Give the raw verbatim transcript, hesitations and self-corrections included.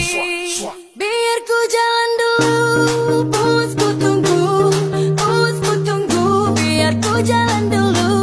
Biar ku jalan dulu, bos ku tunggu, bos ku tunggu. Biar ku jalan dulu.